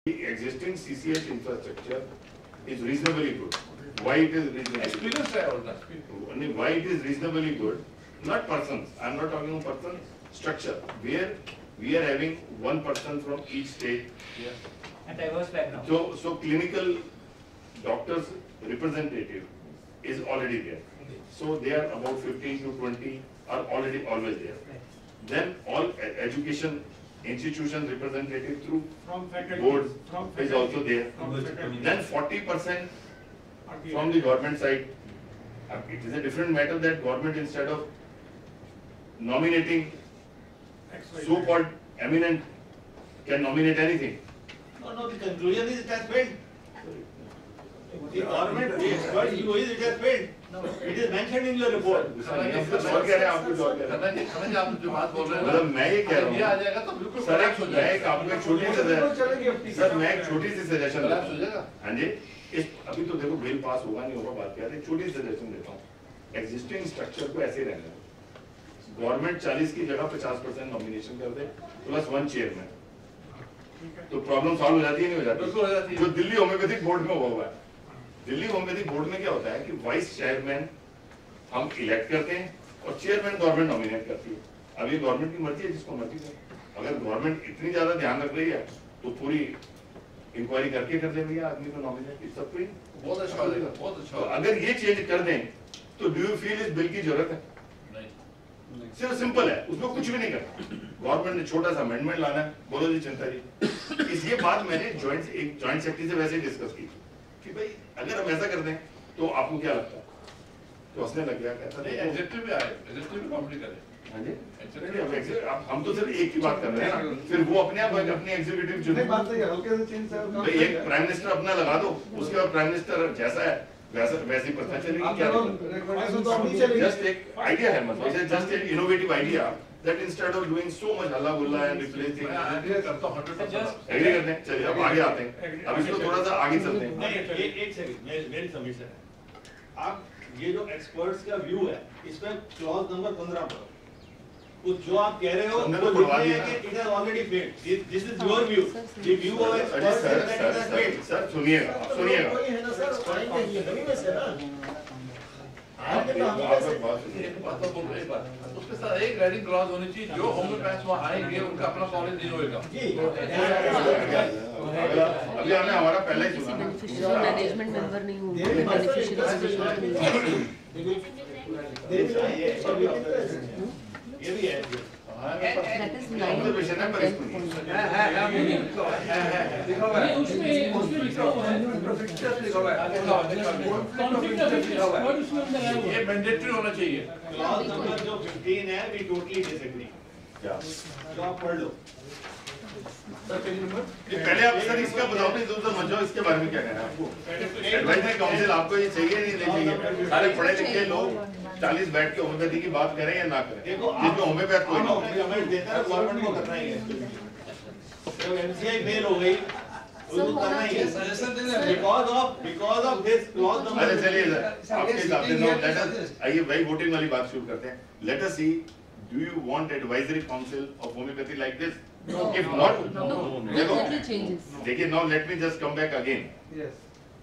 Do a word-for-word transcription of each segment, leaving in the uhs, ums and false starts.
The existing C C H infrastructure is reasonably good. Why it is reasonably Experience है और good? Why it is reasonably good? Not persons. I am not talking about person. Structure. Where we are having one person from each state. Yes. And diverse background. So so clinical doctors representative is already there. So they are about fifteen to twenty are already always there. Then all education institution representative through from faculty, board from is faculty, also there. from faculty. Then forty percent from the government side. Uh, It is a different matter that government, instead of nominating so-called eminent, can nominate anything. No, no, the conclusion is it has failed. The government, the expert view is it has failed. It is mentioned in your report. हम कुछ और कह रहे हैं, आप कुछ और कह रहे हैं। खन्ना जी, खन्ना जी, आप जो बात बोल रहे हैं ना, मतलब मैं ये कह रहा ये आ हूँ, जाएगा तो बिल्कुल सर collapse हो एक मैं जाएगा। एक आपको एक छोटी सी सर मैं एक छोटी सी सजेशन देता collapse हो जाएगा। हूँ। हाँ जी, इस अभी तो देखो बिल पास होगा नहीं होगा बात क्या है, छोटी सी सजेशन देता हूँ। एग्जिस्टिंग स्ट्रक्चर को ऐसे रहने दो। गवर्नमेंट चालीस की जगह पचास परसेंट नॉमिनेशन कर दे, प्लस वन चेयरमैन, तो प्रॉब्लम सॉल्व हो जाती है नहीं हो जाती? बिल्कुल हो जाती है। जो दिल्ली होम्योपैथिक बोर्ड में हुआ हुआ है, दिल्ली होम्योपैथिक बोर्ड में क्या होता है कि वाइस चेयरमैन हम इलेक्ट करते हैं और चेयरमैन गवर्नमेंट नॉमिनेट करती है। अब ये गवर्नमेंट की मर्जी है, जिसको मर्जी है। अगर गवर्नमेंट इतनी ज्यादा ध्यान रख रही है तो पूरी इंक्वायरी करके कर दे भैया आदमी को nominate, it's up to you. बहुत अच्छा हो जाएगा, बहुत अच्छा तो हो जाएगा। अगर ये चेंज कर दें तो डू यू फील इस बिल की जरूरत है? नहीं। सिर्फ सिंपल है, उसमें कुछ भी नहीं करना। गवर्नमेंट ने छोटा सा अमेंडमेंट लाना है, बोलो जी चिंता जी। इस ये बात मैंने जॉइंट एक जॉइंट सेक्रेटरी से वैसे ही डिस्कस की कि भाई अगर हम ऐसा कर दें तो आपको क्या लगता है? तो हंसने लग गया, कहता नहीं, नहीं एग्जीक्यूटिव भी आए, एग्जीक्यूटिव भी कॉमेडी करे। हाँ जी, नहीं, अब एग्जी- अब हम तो सिर्फ एक की बात कर रहे हैं ना, फिर वो अपने आप अपनी एग्जीक्यूटिव चुने। बात है हल्के से चेंज से भाई एक प्राइम मिनिस्टर अपना लगा दो, उसके बाद प्राइम मिनिस्टर जैसा है वैसा वैसी पता चलेगी क्या? जस्ट एक आइडिया है, मतलब जस्ट एक innovative idea that instead of doing so much halla gulla and replacing, मैं agree करता हूँ hundred percent। एग्री करते हैं। चलिए अब आगे आते हैं, अब इसको थोड़ा सा आगे चलते हैं। नहीं, एक एक सेकंड, मेरी मेरी सबमिशन है। आप ये जो एक्सपर्ट्स का व्यू है, इसमें क्लॉज नंबर पंद्रह पर वो जो आप कह रहे हो हमने वो तो बढ़वा लिखते दिया हैं कि it has already failed. This is your view. The view of अरे experts sir is that sir it has sir failed. Sir सुनिएगा सुनिएगा आप एक बात सुनिए। एक बात तो बोल रहे, एक बात उसके साथ एक राइडिंग क्लॉज होनी चाहिए, जो होम्योपैथ्स वहाँ आएंगे उनका अपना कॉलेज नहीं होएगा। अगला अभी हमने हमारा पहले ही सुना ना। बेनिफिशियरी मैनेजमेंट मेंबर नहीं होंगे, बेनिफिशियरी ये भी है। दैट इज नाइन ऑब्जर्वेशन है पर इसको नहीं। ये मैंडेटरी होना चाहिए। क्लॉज नंबर जो फिफ्टीन है, we totally disagree. क्या? जो आप पढ़ लो। ये पहले आप सर इसका बताओ ना, इधर उधर मत जाओ, इसके बारे में क्या कहना है आपको? एडवाइजरी काउंसिल आपको ये चाहिए नहीं नहीं चाहिए? सारे पढ़े लिखे लोग चालीस बैठ के होम्योपैथी की बात करें या ना करें, देखो जिसमें होम्योपैथ कोई आप ना हो। अपने कमेंट देते हैं, गवर्नमेंट को करना ही है। जब एमसीआई फेल हो गई उसको करना ही है। Because of because of this clause अच्छा नंबर। चलिए सर, आपके हिसाब से नो लेट अस आइए भाई वोटिंग वाली बात शुरू करते हैं। Let us see, do you want advisory council of homeopathy like this? If not, देखो डेफिनेटली चेंजेस। देखिए now let me just come back again. Yes.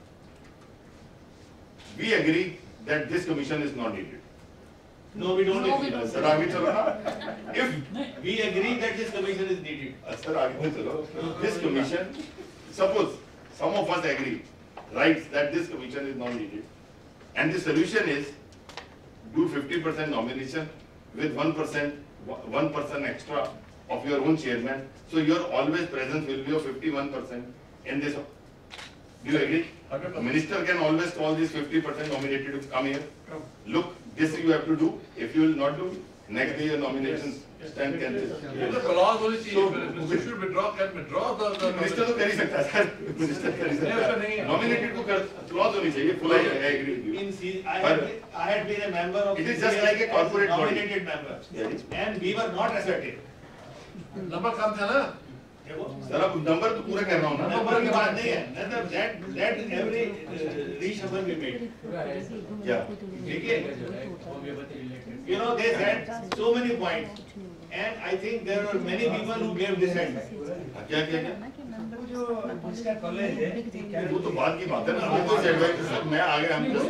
We agree that this commission is not needed. No, we don't No, we agree. don't. Sir आगे चलो ना। If We agree that this commission is needed. Sir आगे चलो, this commission, suppose some of us agree, writes that this commission is not needed, and the solution is do fifty percent nomination with one percent, one person extra of your own chairman, so your always presence will be of fifty-one percent in this. Do you agree? Minister can always call this fifty percent nominated to come here. Look, this you have to do. If you will not do, next day your nominations stand cancelled. ये तो clause होनी चाहिए। We should withdraw, can withdraw the the minister तो कर ही सकता है sir, minister कर ही सकता नहीं, ऐसा नहीं है। है। नॉमिनेटेड को कर क्लॉज होनी चाहिए, full I agree with you. In C, I But- had, been- I had been a member of. It is just C C S like a as corporate body. Nominated member. Yes. And we were not assertive. Number कम था ना। देखो, sir अब number तो पूरा कर रहा हूँ ना। नंबर की बात नहीं है। That that that every uh, reshuffle we made. क्या? देखिए, you know they said so many points, and I think there were many people who gave dissent. क्या क्या क्या? वो जो इसका कॉलेज है वो तो बाद की बात है ना, अभी तो एडवाइस सर मैं आगे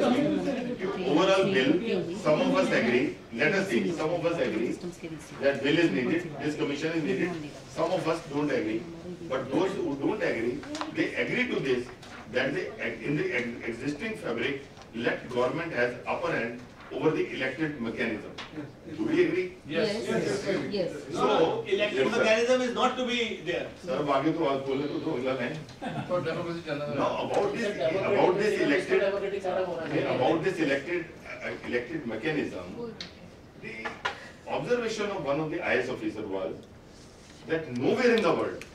हम overall bill some of us agree, let us see some of us agree that bill is needed, this commission is needed, some of us don't agree, but those who don't agree they agree to this that they in the existing fabric let government has upper hand over the elected mechanism. Do we agree? Yes, yes, yes. So, elected mechanism is not to be there. Sir अब आगे तो आज बोले तो तो अगला नहीं. तो डेमोक्रेसी चलना है. No, about this, about this elected, about this elected, uh, elected mechanism, the observation of one of the I A S officer was that nowhere in the world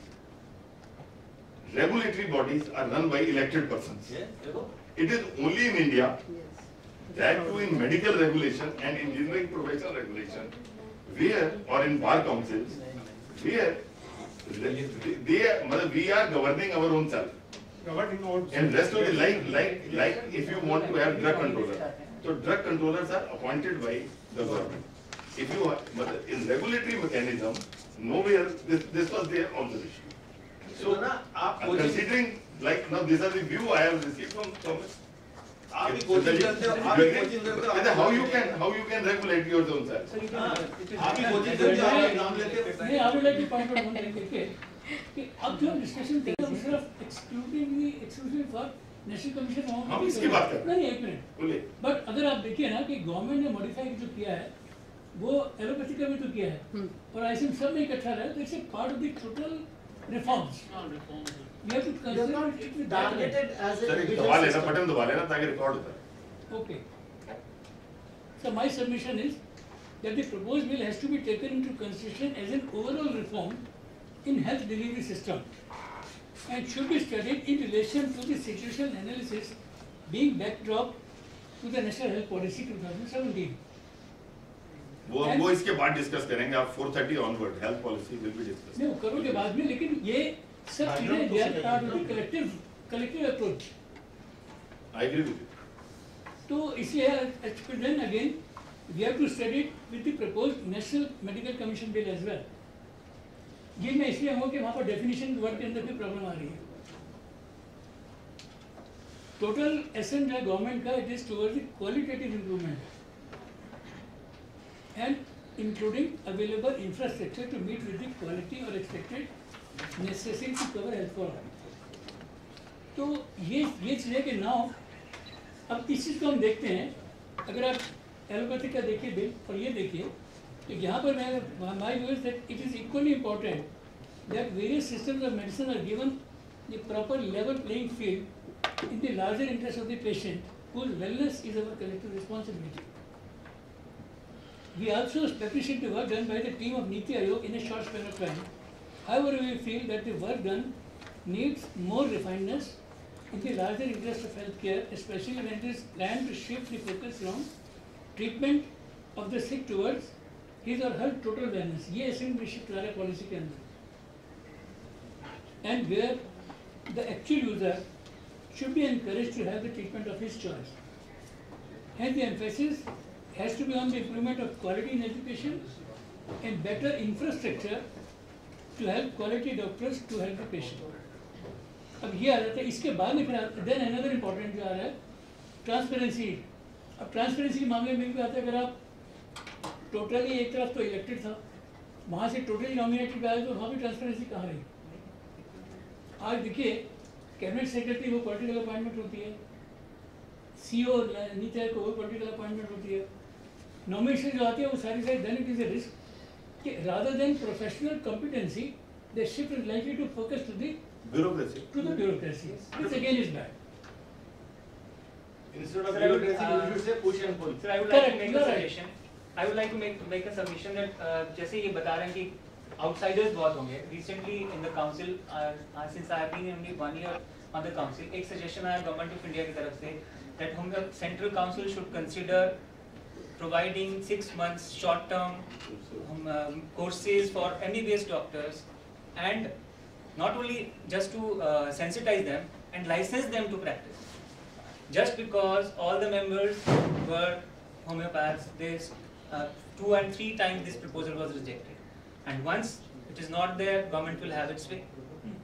regulatory bodies are run by elected persons. Yeah, देखो. It is only in India, that too in medical regulation and engineering professional regulation, where or in bar councils, where they, they are, we are governing our own self. governing out. And rest of the like like like if you want to have drug controller, so drug controllers are appointed by the government. If you are, in regulatory mechanism, nowhere this this was their observation. So ना आप uh, considering like now these are the view I have received from from. आप भी coaching करते हो, आप भी coaching करते हो. How you can how you can regulate your own self? आप भी कोचिंग करते हो, आप एग्जाम लेते हो. नहीं, I would like to point out one thing कि कि अब जो हम डिस्कशन कर रहे हैं सिर्फ excludingly exclusive for national commission on. हम इसकी बात कर रहे हैं. नहीं, एक मिनट. बोलिए. बट अगर आप देखिए ना कि गवर्नमेंट ने मॉडिफाई जो किया है वो एलोपैथी का भी तो किया है और आई थिंक सब में इकट्ठा रहा है, तो it's a part of the total reforms. We have to consider it with that way. targeted as a sir एक individual दबा लेना, system. बटन दबा लेना ताकि रिकॉर्ड होता है. Okay. So my submission is that the proposed bill has to be taken into consideration as an overall reform in health delivery system and should be studied in relation to the situational analysis being backdrop to the National Health Policy twenty seventeen. वो वो इसके बाद discuss करेंगे. आप four thirty onward health policy will be discuss. नहीं, वो करोगे बाद में, लेकिन ये सब चीजें they are part of the collective collective approach. I agree with you. तो इसलिए then again we have to study it with the proposed National Medical Commission bill as well. ये मैं इसलिए हूँ कि वहाँ पर definition वर्ड के अंदर भी प्रॉब्लम आ रही है. Total essence है गवर्नमेंट का, it is towards the qualitative improvement and including available infrastructure to meet with the quality or expected necessary to cover health for all. तो ये ये चीज़ है कि नाउ अब इस चीज़ को हम देखते हैं. अगर आप एलोपैथी का देखिए बिल और ये देखिए तो यहाँ पर मैं my view is that it is equally important that various systems of medicine are given the proper level playing field in the larger interest of the patient whose wellness is our collective responsibility. We also appreciate the work done by the team of Niti Aayog in a short span of time. However, we feel that the work done needs more refinement in the larger interest of healthcare, especially when it is planned to shift the focus from treatment of the sick towards his or her total wellness. ये essentially shift आ रहा है policy के अंदर. And where the actual user should be encouraged to have the treatment of his choice. Hence, the emphasis has to be on the improvement of quality in education and better infrastructure to help quality doctors to help the patient. अब ये आ जाता है, इसके बाद में फिर then another important जो आ रहा है ट्रांसपेरेंसी. अब ट्रांसपेरेंसी के मामले में भी आता है, अगर आप टोटली एक तरफ तो इलेक्टेड था, वहाँ से टोटली नॉमिनेटेड आए तो वहाँ भी ट्रांसपेरेंसी कहाँ रही. आज देखिए कैबिनेट सेक्रेटरी वो पॉलिटिकल अपॉइंटमेंट होती है, सीईओ नीचे को वो पॉलिटिकल अपॉइंटमेंट होती है, नॉमिनेशन जो आती है वो सारी सारी then it is a risk कि rather than professional competency the shift is likely to focus to the Bureaucracy. to the bureaucracy, which again is bad. Instead of bureaucracy, you should say push and pull. Sir, I would like to Correct, make you a are right. suggestion. I would like to make make a submission that uh, जैसे ये बता रहे हैं कि outsiders बहुत होंगे. Recently in the council, uh, uh, since I have been only one year on the council, एक suggestion आया government of India की तरफ से that हम the central council should consider providing six months short term um, um, courses for M B B S doctors and not only just to uh, sensitize them and license them to practice. Just because all the members were homeopaths, this uh, two and three times this proposal was rejected. And once it is not there, government will have its way.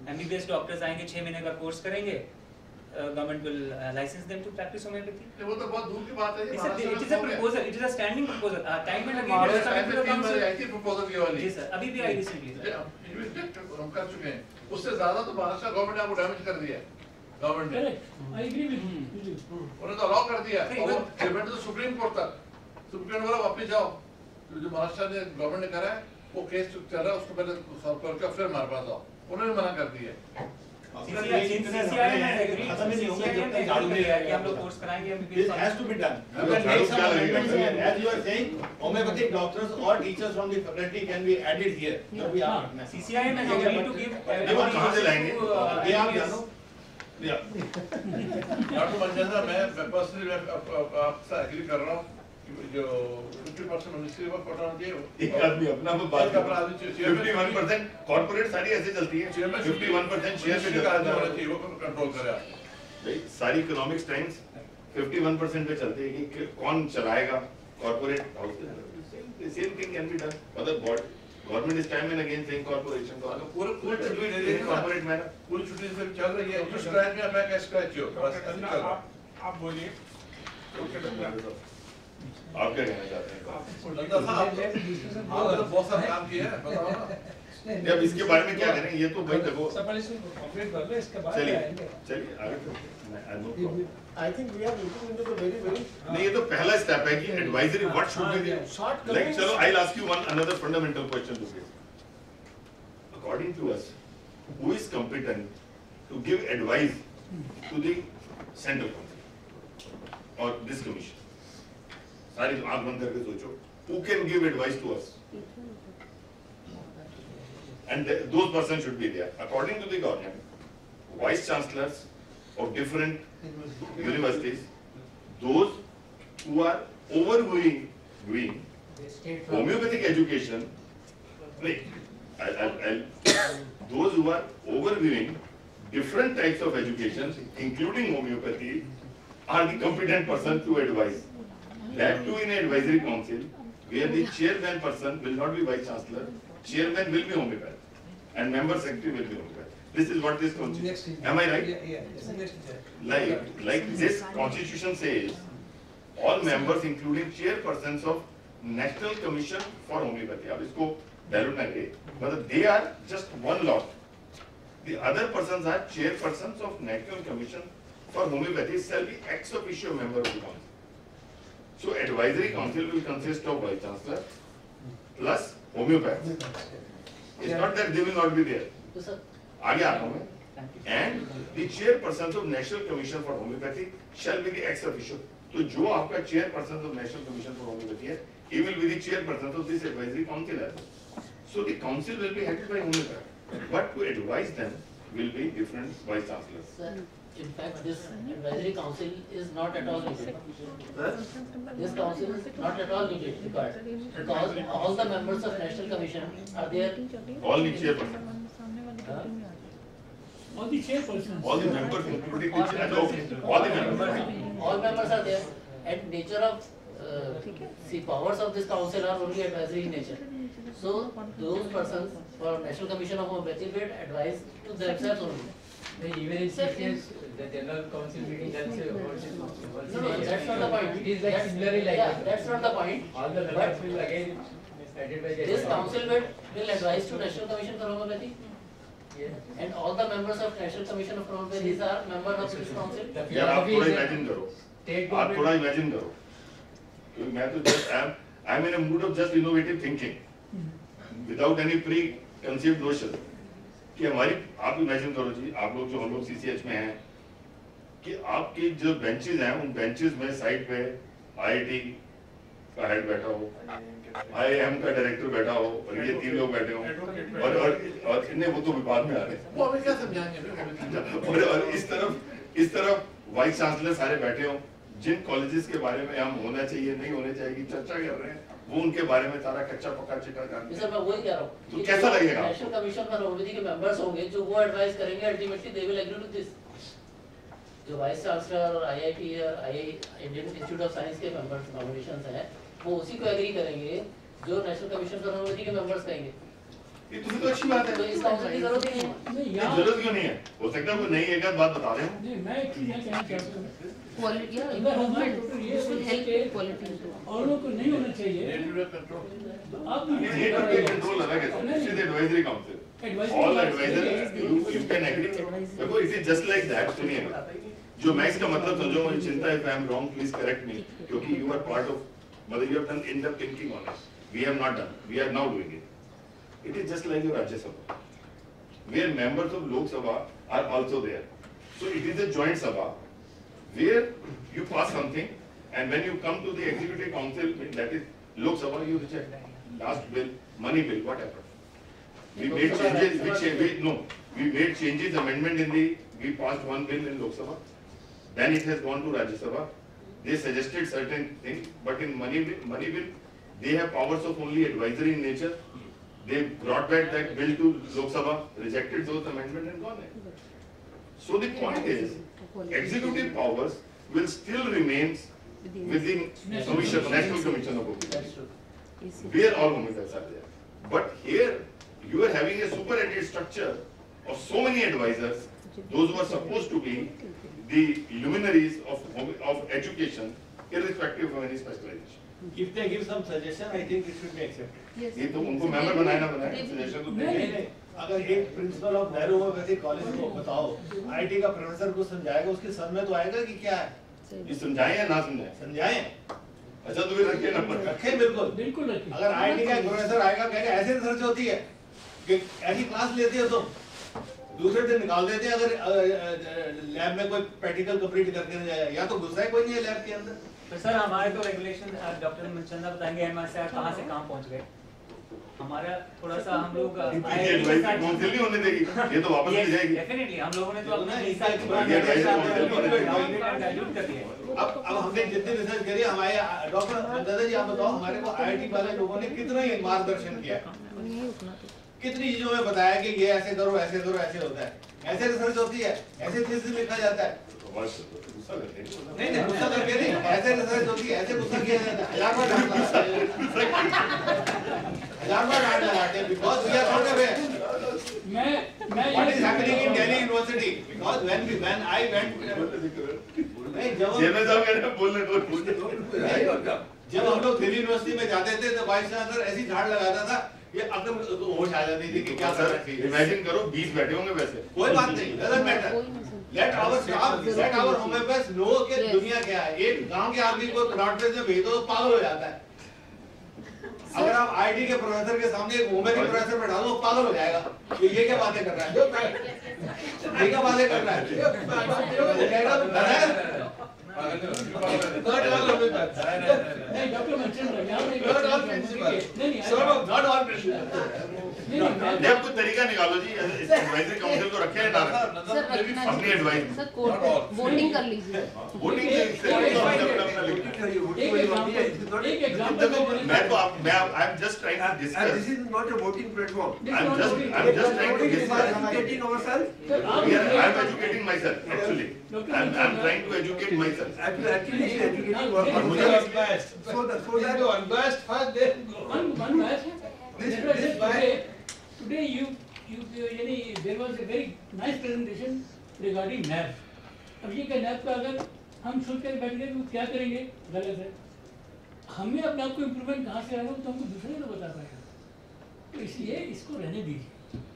MBBS doctors आएंगे छह महीने का course करेंगे, government will license them to practise homeopathy. वो तो बहुत दूर की बात है। It is a proposal, it is a standing proposal. Time and Maharashtra में तीन अगेन बार आई थी प्रपोजल ये वाली। जी सर, अभी भी आई रिसेंटली। हम कर चुके हैं, उससे ज्यादा तो महाराष्ट्र गवर्नमेंट ने आपको डैमेज कर दिया है। गवर्नमेंट ने Correct, I agree with you. उन्होंने तो अलाउ कर दिया नहीं, और वो वो- डिपेंड तो सुप्रीम कोर्ट तक। सुप्रीम कोर्ट बोला वापस जाओ, तो जो महाराष्ट्र ने गवर्नमेंट ने करा है वो केस चल रहा है, उसको पहले सॉल्व करके फिर हमारे पास आओ। उन्होंने मना कर दिया। सीसीआई ने एग्री, खत्म ही नहीं होंगे जब तक सीसीआई झाड़ू ने नहीं एग्री कि आएगा। हम लोग कोर्स कराएंगे This MBBS. has to be done. You तो can झाड़ू make some क्या लगेगा? amendments here. As you are saying, homeopathic doctors or teachers from the faculty can be added here. So we are. CCI ने agree to give वो कहाँ से लाएंगे? ये आप जानो. Yeah. डॉक्टर मंजेंद्र, मैं मैं पर्सनली मैं आप- आप- आपसे एग्री कर रहा हूँ कि जो fifty percent ministry work quota होना चाहिए। एक आदमी अपना में बात एक अपना आदमी chairman- fifty one percent corporate सारी ऐसे चलती है, chairman fifty one percent share पे मिनिस्ट्री का आदमी होना चलता है। चाहिए, वो कंट्रोल करे आप। भाई सारी Economics Times fifty one percent पे चलती है कि कौन चलाएगा corporate house. Same thing can be done, मतलब god government is time and again saying corporation को पूरे पूरे छुट्टी ले रही है ना, कॉर्पोरेट मैनर। पूरी छुट्टी से चल रही है। जो स्क्रैच में अपना क्या स्क्रैच हो, बस ऐसे चल रहा है। आप आप बोलिए। आप क्या कहना चाहते हैं? नंदा साहब, आपने तो बहुत सारा काम किया है, बताओ ना। नहीं, अब इसके बारे में क्या करें, ये तो भाई देखो। सब पहले इसको कंप्लीट कर लो, इसके बाद चलिए आएंगे। चलिए आगे चलते हैं। मैं- I no problem। I think we are looking into the very, very नहीं, ये तो पहला स्टेप है कि advisory what should be short like. comments. चलो I will ask you one another fundamental question to this. According to us, who is competent to give advice to the central council और this commission? सारी आंख बंद करके सोचो, who can give advice to us? And th- those persons should be there. According to the government, vice chancellors of different universities, those who are overviewing viewing homeopathic education, wait, I'll, I'll, I'll, those who are overviewing different types of education, including homeopathy, are the competent person to advise. That too in an advisory council, where the chairman person will not be vice chancellor, chairman will be homeopath, and member secretary will be homeopath. This is what this constitution. Am I right? Yeah, yeah. Yes, next. Like, like this constitution says, all members including chairpersons of National Commission for Homeopathy. अब इसको dilute ना करिए, मतलब they are just one lot. The other persons are chairpersons of National Commission for Homeopathy shall be ex officio member of the council. So advisory council will consist of vice chancellor plus homeopaths. It's not that they will not be there. तो sir आगे आता हूँ मैं। And the chairpersons of National Commission for Homeopathy shall be the ex officio. तो जो आपका chairperson of National Commission for Homeopathy है, he will be the chairperson of this advisory council as well. So the council will be headed by homeopath, but to advise them will be different vice chancellors. Sir in fact this advisory council is not at all needed. This council is not at all needed required because all the members of National Commission are there. All the chairpersons, All the chairpersons. all the members including the chair, okay, all the members. All members are there and nature of uh, the powers of this council are only advisory in nature. So those persons for National Commission of Homeopathy will advise to themselves only. Even in C C S, the general council meeting, that's a whole. No, no, that's not the point. It is like That's- similarly like Yeah, that. that's not the point. All the members will again decided by the. This council will, will advise to National Commission for Homeopathy Yes. and all the members of National Commission of Homeopathy are members of this council. The यार आप philosophy थोड़ा is that imagine करो, state आप थोड़ा government. imagine करो, क्योंकि मैं तो just am, I'm in a mood of just innovative thinking, without any preconceived notion, कि हमारी, आप imagine करो जी, आप लोग जो हम लोग C C H में हैं, कि आपके जो benches हैं, उन benches में साइड पे I I T का हेड बैठा हो, I I M का डायरेक्टर बैठा हो, और ये तीन लोग बैठे हो, और और और इन्हें वो तो विवाद में आ रहे हैं। वो हमें क्या समझाएंगे? और और इस तरफ इस तरफ वाइस चांसलर सारे बैठे हो, जिन कॉलेजेस के बारे में हम होना चाहिए नहीं होने चाहिए की चर्चा कर रहे हैं, वो उनके बारे में सारा कच्चा पक्का चिटा जानते ये हैं। सर मैं वही कह रहा हूँ तो कैसा लगेगा? नेशनल कमीशन फॉर होम्योपैथी के मेंबर्स होंगे जो वो एडवाइस करेंगे ultimately they will agree to this. जो वाइस चांसलर और आईआईटी और I Indian Institute of Science के मेंबर्स नॉमिनेशंस हैं वो उसी को एग्री करेंगे जो नेशनल कमीशन फॉर होम्योपैथी के मेंबर्स कहेंगे। ये तो तो अच्छी बात है। तो इस काउंसिल की जरूरत ही नहीं है। नहीं ये यहाँ जरूरत क्यों नहीं है? हो सकता है कोई नई एक आध बात बता रहे हो। नहीं, मैं एक चीज यहाँ कहना चाहता हूँ, Quality, yeah, अगर हमारे improvement टोटल ये will सोच help के in quality improvement. औरों को नहीं होना चाहिए, नेटवर्क कंट्रोल तो आप भी ये तो ये कंट्रोल अलग है। This is advisory council. All advisors, you you can agree. देखो it is just like that. सुनिएगा, जो मैं इसका मतलब समझो, मुझे चिंता है, if I am wrong, please correct me. क्योंकि you are part of, मतलब you have done in the thinking on it. We have not done. We are now doing it. It is just like your Rajya Sabha, where members of Lok Sabha are also there. So it is a joint Sabha, where you pass something, and when you come to the executive council, that is Lok Sabha, you reject last bill, money bill, what happened? We made changes, which we no, we made changes, amendment in the, we passed one bill in Lok Sabha, then it has gone to Rajya Sabha. They suggested certain things, but in money bill, money bill, they have powers of only advisory in nature. They brought back that bill to Lok Sabha, rejected those amendments and gone ahead. So the point is, executive powers will still remain with the commission, National Commission of Appeals, where all homicides are there. But here, you are having a super-added structure of so many advisors, those who are supposed to be the luminaries of, of education, irrespective of any specialization. If they give some suggestion, I think it should be accepted. Yes. ये तो उनको member बनाए ना बनाए, suggestion तो नहीं, देंगे। नहीं, अगर एक principal of Nehru Homeopathic College को बताओ, आईटी का प्रोफेसर को समझाएगा, उसके सर में तो आएगा कि क्या है, ये समझाए या ना समझाए? समझाए, अच्छा तो फिर रखिए नंबर। रखे बिल्कुल। बिल्कुल रखिए। अगर आईटी का प्रोफेसर आएगा, कहेगा ऐसे रिसर्च होती है कि ऐसी क्लास लेते हो तुम, दूसरे दिन निकाल देते हैं अगर लैब में कोई प्रैक्टिकल कंप्लीट करके नहीं जाएगा, या तो घुसा है कोई नहीं है लैब के अंदर। तो सर हमारे तो रेगुलेशन डॉक्टर मनचंदा बताएंगे एमएसआर कहाँ से कहाँ पहुँच गए। हमारा थोड़ा सा हम लोग एडवाइजरी काउंसिल नहीं होने देगी, ये तो वापस ले जाएगी। डेफिनेटली हम लोगों ने तो अपना हिस्सा डाइल्यूट कर दिया। अब अब हमने जितने रिसर्च करी, हमारे डॉक्टर दादा जी आप बताओ, हमारे को आईआईटी वाले लोगों ने कितना ही मार्गदर्शन किया, कितनी चीजों में बताया कि ये ऐसे करो ऐसे करो ऐसे होता है, ऐसे रिसर्च होती है, ऐसे थीसिस लिखा जाता है। नहीं नहीं गुस्सा करके नहीं, ऐसे रिसर्च होती है, ऐसे गुस्सा किया जाता है, हजार बार डांट लगाते हैं, हजार बार डांट लगाते हैं, because we are not aware मैं मैं what is happening in Delhi University, because when we when I went नहीं जब चेयरमैन साहब कह रहे हैं बोलने दो, बोलने दो। जब हम लोग दिल्ली यूनिवर्सिटी में जाते थे तो वाइस चांसलर ऐसी झाड़ लगाता था, ये अकल तो होश आ जाती थी कि क्या करना चाहिए। इमेजिन करो बीस बैठे होंगे वैसे। कोई बात नहीं, doesn't matter. Let our staff, let our homeopaths know कि दुनिया क्या है। एक गांव के आदमी को नॉर्थ वेस्ट में भेज दो तो पागल हो जाता है। अगर आप आईटी के प्रोफेसर के सामने एक होम्योपैथिक प्रोफेसर बैठा दो, पागल हो जाएगा। ये ये क्या बातें कर रहा है? ये क्या बातें कर रहा है? वो कहेगा है नहीं डॉक्टर मनचंदा यहाँ पे नहीं नहीं Sort of, not all principles. नहीं नहीं नहीं, आप कुछ तरीका निकालो जी, इस एडवाइजरी काउंसिल को रखे या ना रखे? सर रखना अपनी चाहिए। एडवाइस सर कोर्ट वोटिंग कर लीजिए। वोटिंग से अपना अपना लिखो। एक एग्जांपल एक एग्जांपल देखो मैं तो आप मैं I am just trying to And this discuss, is not a voting platform. I am just I am just trying to We are discuss. educating ourselves. We are, I am educating myself actually. I am I am trying to educate myself. Actually, actually, he is educating work. और मुझे So that, so that, unbiased first, then go. one one match This- this this today today you you यानी there was a very nice presentation regarding N A B. अब ये क्या N A B का अगर हम सोच कर बैठ गए तो क्या करेंगे, गलत है। हमें अपने आप को इम्प्रूवमेंट कहाँ से आएगा तो हमको दूसरे को बता पाएगा, तो इसलिए इसको रहने दीजिए।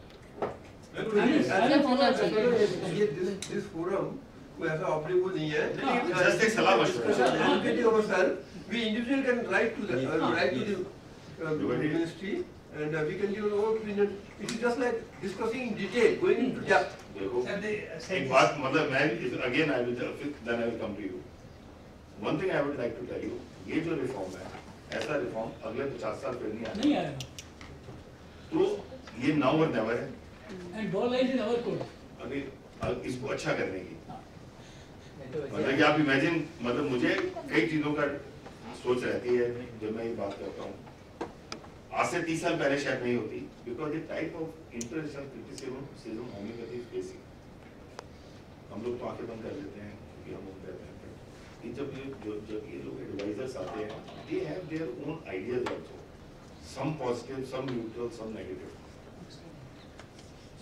सर होना चाहिए। ये this this forum कोई ऐसा ऑब्लिगो नहीं है। Just एक सलाह मशवरा। Educating ourselves, we individually can write to the uh, write to the uh, ministry, and uh, we can give our opinion. It is just like discussing in detail, going into depth. देखो एक बात, मतलब मैं again I will then I will come to you. One thing I would like to tell you, ये जो reform है, ऐसा reform अगले पचास साल फिर नहीं आएगा। नहीं आएगा। तो ये नाउ और नेवर है। And ball lies in our court. अभी इसको अच्छा करने की, मतलब कि आप इमेजिन, मतलब मुझे कई चीजों का सोच रहती है जब मैं ये बात करता हूँ। आज से तीस साल पहले शायद नहीं होती, because the type of international criticism homeopathy is facing. हम लोग तो आंखें बंद कर लेते हैं क्योंकि हम उनके रहते हैं कि जब ये जो जब ये लोग एडवाइजर्स आते हैं, they have their own ideas also, some positive, some neutral, some negative.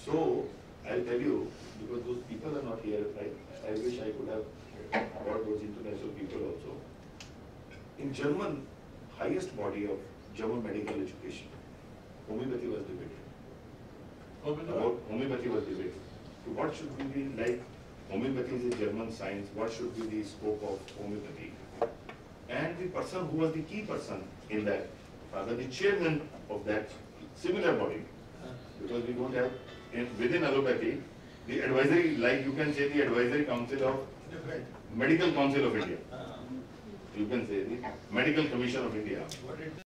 So, I'll tell you, because those people are not here, right? I wish I could have brought those international people also. In German, highest body of German medical education, homeopathy was debated. About homeopathy was debated. So what should be the, like, homeopathy is a German science, what should be the scope of homeopathy? And the person who was the key person in that, rather the chairman of that similar body, because we don't have, in, within allopathy, the advisory, like you can say the advisory council of Medical Council of India. You can say the Medical Commission of India.